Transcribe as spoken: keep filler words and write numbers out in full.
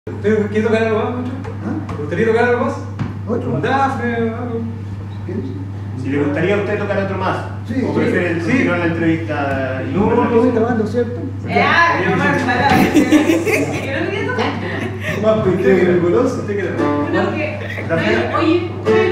¿Usted quiere tocar algo más, mucho? ¿Ah? ¿Te gustaría tocar algo más? ¿Otro? ¿Un Dafne o algo? Si le gustaría a usted tocar otro más, Sí, o sí. prefiere Sí. continuar la entrevista y No, conversar? no, ¿Lo estoy grabando, cierto? Ah, no me acuerdo. ¿Qué no quería tocar? Más pequeño que el goloso, usted que Uno que. Dafne. Oye, oye,